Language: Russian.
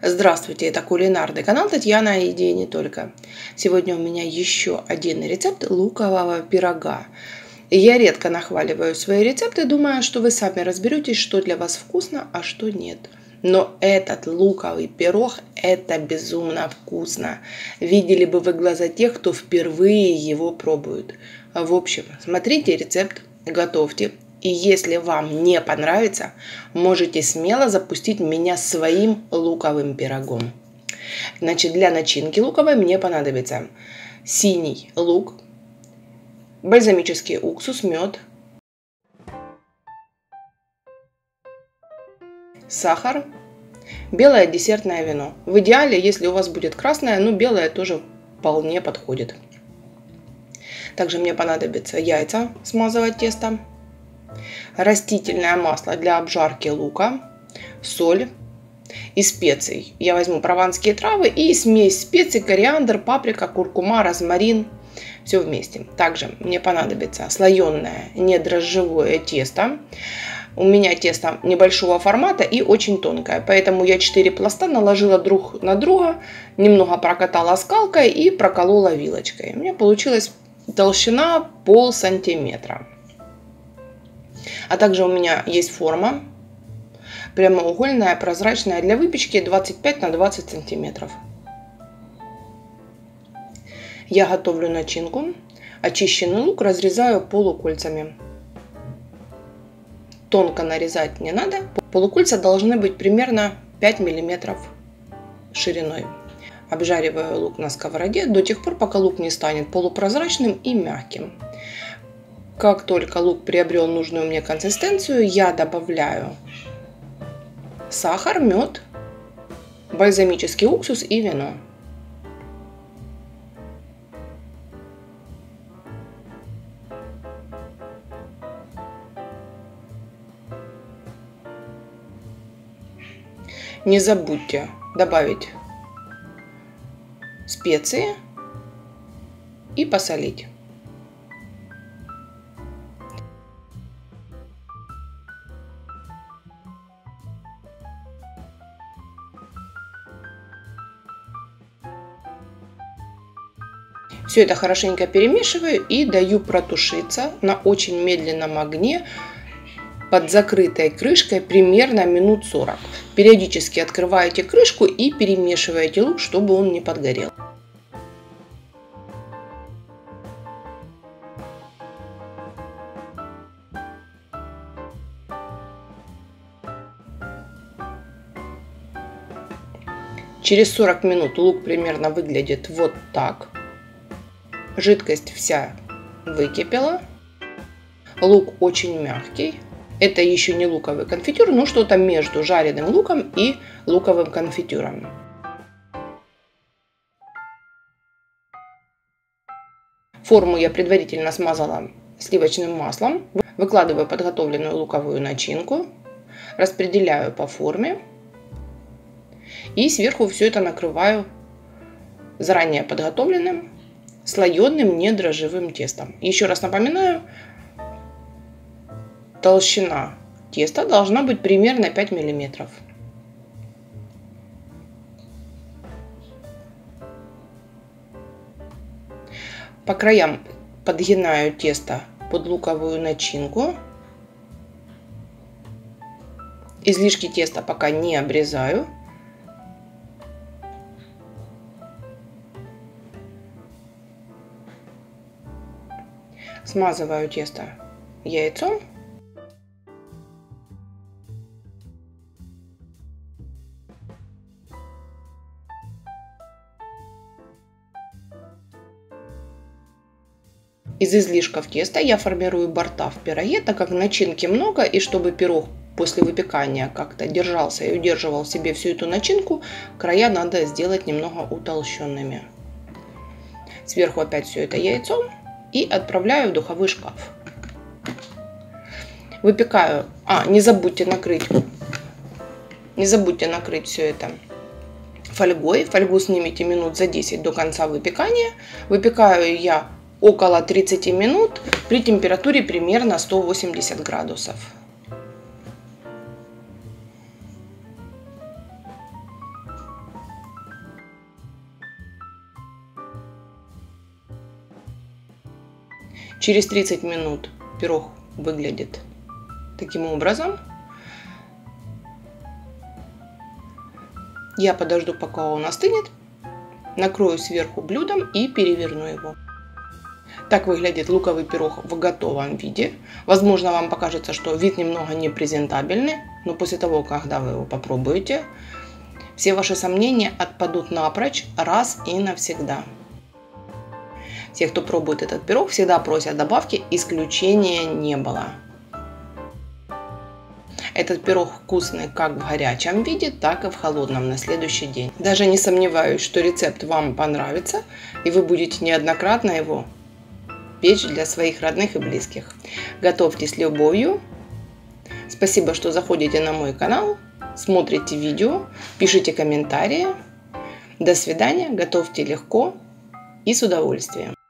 Здравствуйте, это кулинарный канал Татьяна о еде и не только. Сегодня у меня еще один рецепт лукового пирога. Я редко нахваливаю свои рецепты, думая, что вы сами разберетесь, что для вас вкусно, а что нет. Но этот луковый пирог – это безумно вкусно. Видели бы вы глаза тех, кто впервые его пробует. В общем, смотрите рецепт, готовьте. И если вам не понравится, можете смело запустить меня своим луковым пирогом. Значит, для начинки луковой мне понадобится синий лук, бальзамический уксус, мед, сахар, белое десертное вино. В идеале, если у вас будет красное, но белое тоже вполне подходит. Также мне понадобится яйца смазывать тесто, растительное масло для обжарки лука, соль и специй. Я возьму прованские травы и смесь специй: кориандр, паприка, куркума, розмарин. Все вместе. Также мне понадобится слоеное недрожжевое тесто. У меня тесто небольшого формата и очень тонкое, поэтому я 4 пласта наложила друг на друга, немного прокатала скалкой и проколола вилочкой. У меня получилась толщина пол сантиметра. А также у меня есть форма прямоугольная, прозрачная, для выпечки 25 на 20 сантиметров. Я готовлю начинку. Очищенный лук разрезаю полукольцами. Тонко нарезать не надо. Полукольца должны быть примерно 5 мм шириной. Обжариваю лук на сковороде до тех пор, пока лук не станет полупрозрачным и мягким. Как только лук приобрел нужную мне консистенцию, я добавляю сахар, мед, бальзамический уксус и вино. Не забудьте добавить специи и посолить. Все это хорошенько перемешиваю и даю протушиться на очень медленном огне под закрытой крышкой примерно минут 40. Периодически открываете крышку и перемешиваете лук, чтобы он не подгорел. Через 40 минут лук примерно выглядит вот так. Жидкость вся выкипела. Лук очень мягкий. Это еще не луковый конфитюр, но что-то между жареным луком и луковым конфитюром. Форму я предварительно смазала сливочным маслом. Выкладываю подготовленную луковую начинку. Распределяю по форме. И сверху все это накрываю заранее подготовленным слоеным недрожжевым тестом. Еще раз напоминаю, толщина теста должна быть примерно 5 мм. По краям подгинаю тесто под луковую начинку. Излишки теста пока не обрезаю. Смазываю тесто яйцом. Из излишков теста я формирую борта в пироге, так как начинки много, и чтобы пирог после выпекания как-то держался и удерживал в себе всю эту начинку, края надо сделать немного утолщенными. Сверху опять все это яйцом и отправляю в духовой шкаф. Выпекаю. Не забудьте накрыть все это фольгой. Фольгу снимите минут за 10 до конца выпекания. Выпекаю я около 30 минут при температуре примерно 180 градусов. Через 30 минут пирог выглядит таким образом. Я подожду, пока он остынет, накрою сверху блюдом и переверну его. Так выглядит луковый пирог в готовом виде. Возможно, вам покажется, что вид немного непрезентабельный, но после того, когда вы его попробуете, все ваши сомнения отпадут напрочь раз и навсегда. Все, кто пробует этот пирог, всегда просят добавки, исключения не было. Этот пирог вкусный как в горячем виде, так и в холодном на следующий день. Даже не сомневаюсь, что рецепт вам понравится, и вы будете неоднократно его печь для своих родных и близких. Готовьте с любовью. Спасибо, что заходите на мой канал, смотрите видео, пишите комментарии. До свидания, готовьте легко и с удовольствием.